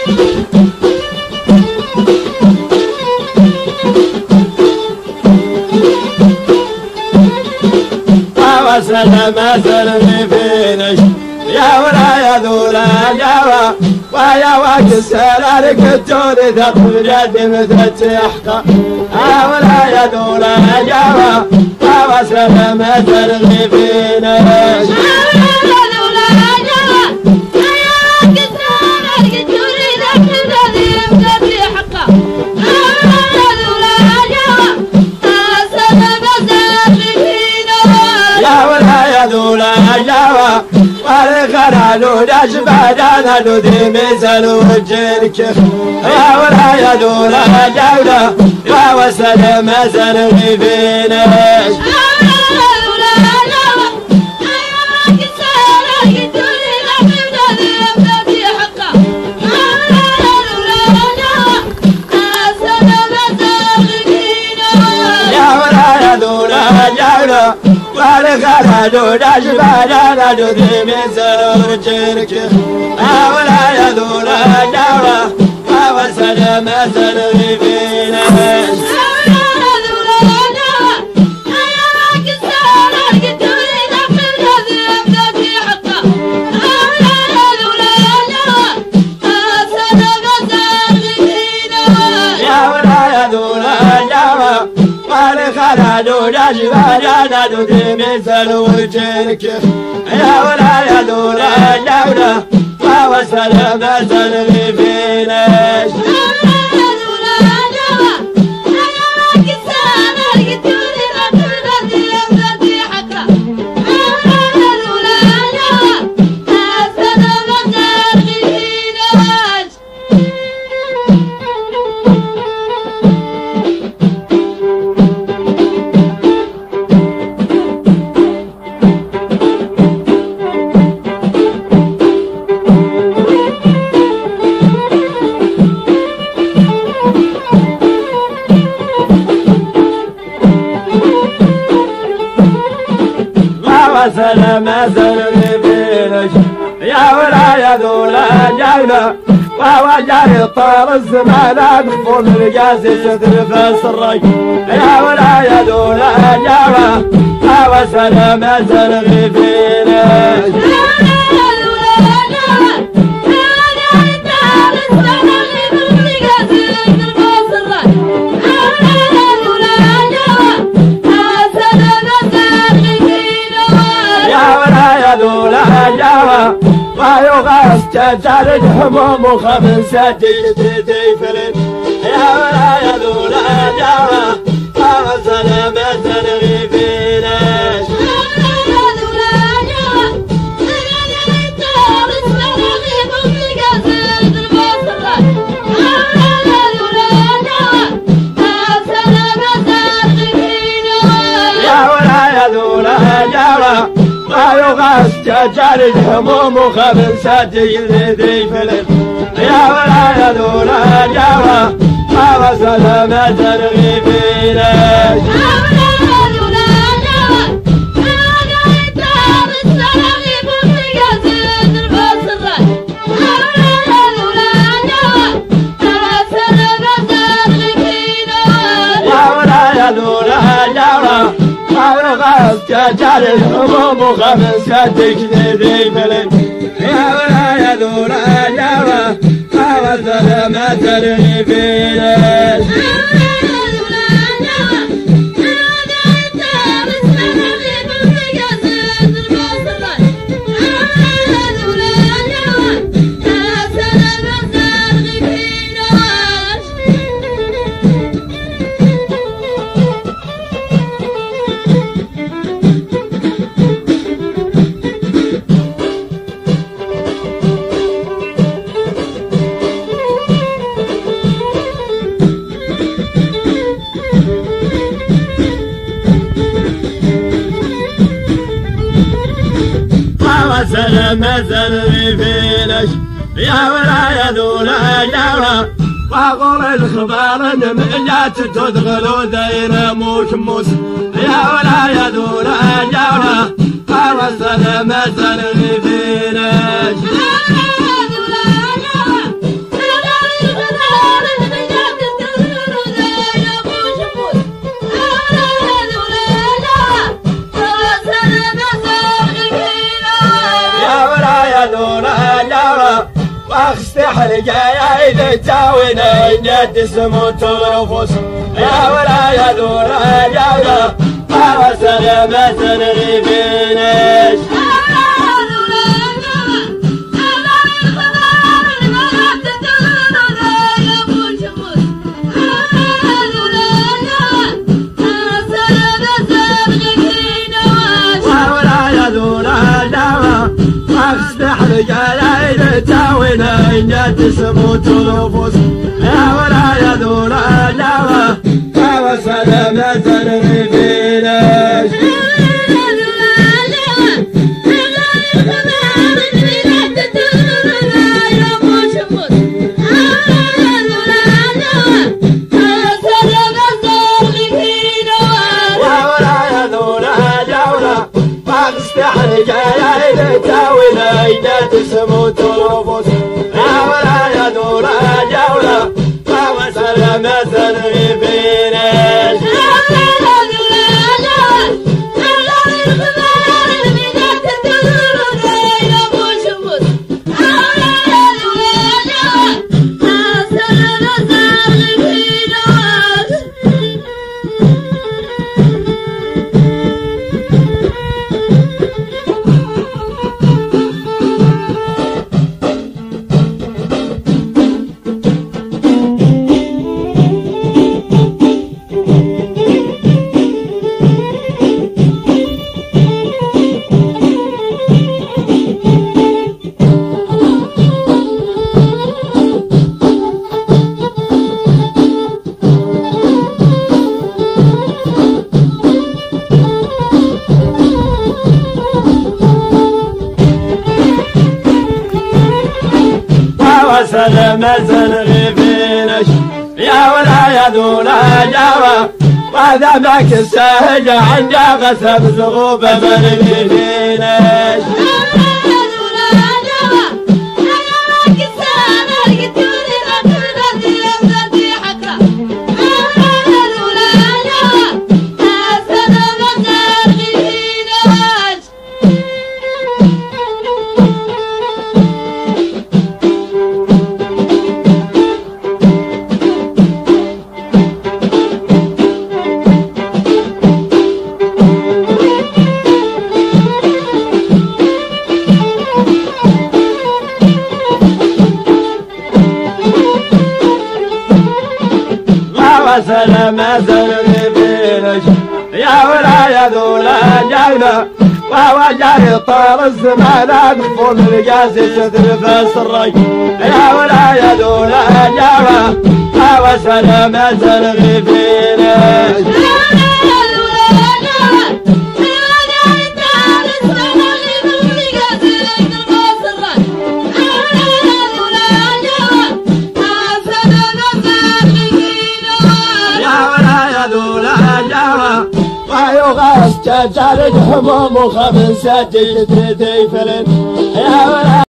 وسلم سلمي فينش يا ولا يا ذولا جوا ويا وقت السلالك الجوري تطفي جدي مثل التحقى يا ولا يا ذولا جوا وسلم سلمي فينش والخرالو داشبادانا دودي ميزانو وجنك يا ولا يا دولا جولا يا وسلم سلمي فينش والخرالو داشبادانا دودي ميزانو وجنك يا ولا يا دولا جولا يا وسلم سلمي فينش والخرالو داشبادانا دودي ميزانو وجنك يا ولا يا دولا جولا يا وسلم سلمي فينش وسلم سلمي فينش يا ولا يا ذولا جولا وهو جاري طار الزمان أدخل القاسي تذرف السري يا ولا يا ذولا جولا وسلم سلمي فينش ويغاس تجارج هموم وخمسة تيتي فلت يا ولا يا ذولا جوا وسلم سلمي فينش ويغاس تجارج هموم وخمسة تيتي فلت يا ولا يا ذولا جوا وسلم سلمي فينش تجاري الهموم وخمسة تجديدي فلت يا ولا يا ذولا جوا وسلم سلمي فينش وسلم سلمي فينش يا ولا يا ذولا جوا واقول الخبار ان مجات تدخلوا داير موش يا ولا يا ذولا جوا وسلم سلمي فينش واستحرق يا إذا تاوينا إن تسموت الرفوس يا ولا يا ذولا يا ولا ما وسلامة الريبينش استحرق يا إذا تاوينا إن تسموت الرفوس يا ولا يا ذولا جوا ما وسلامة الريبينش استحرق يا إذا تاوينا إن تسموت الرفوس يا ولا يا ذولا جولا ما وسلامة الريبينش وسلامة الريبينش يا ولا يا ذولا جوا وهذا معك السهجة عند غسب زغوب من الريبينش وسلامة الريبينش يا ولا يا ذولا جاينا وهو جاي طال الزمان أدخل القاسي تدرف الري يا ولا يا ذولا جاوا وسلامة الريبينش ويغاز جالك هموم وخمسة جيت تيفلن يا ولا